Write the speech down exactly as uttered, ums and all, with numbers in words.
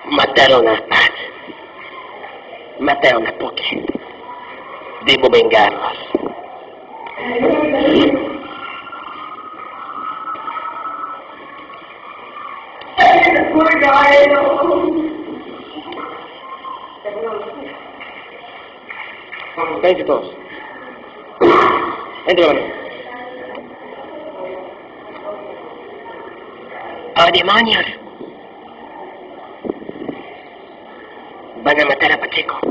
Mataron a Pat. Mataron a Pucky. Debo vengarlos. Cállense todos. Entre la mano. ¡Oh, demonios! Van a matar a Pacheco.